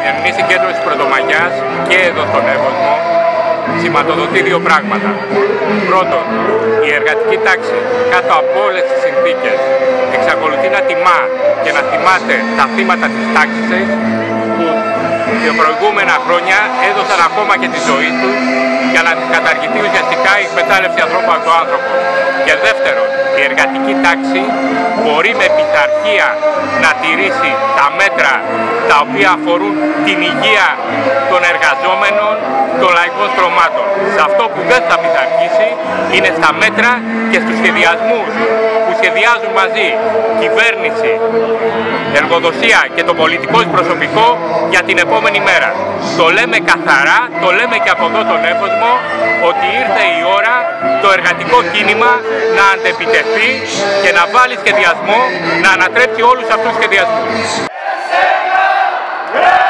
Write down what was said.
σημερινή συγκέντρωση Πρωτομαγιάς και εδώ στον Εύωσμο σηματοδοτεί δύο πράγματα. Πρώτον, η εργατική τάξη κάτω από όλες τις συνθήκες εξακολουθεί να τιμά και να θυμάται τα θύματα της τάξης που τα προηγούμενα χρόνια έδωσαν ακόμα και τη ζωή τους για να καταργηθεί ουσιαστικά η εκμετάλλευση ανθρώπου από το άνθρωπο. Και δεύτερον, η εργατική τάξη μπορεί με πειθαρχία να τηρήσει τα μέτρα τα οποία αφορούν την υγεία των εργαζόμενων, των λαϊκών στρωμάτων. Σε αυτό που δεν θα πειθαρχήσει είναι στα μέτρα και στους σχεδιασμούς που σχεδιάζουν μαζί κυβέρνηση, εργοδοσία και το πολιτικό προσωπικό για την επόμενη μέρα. Το λέμε καθαρά, το λέμε και από εδώ τον Εύωσμο, ότι ήρθε η ώρα το εργατικό κίνημα να αντεπιτεθεί και να βάλει σχεδιασμό, να ανατρέψει όλους αυτούς τους σχεδιασμούς.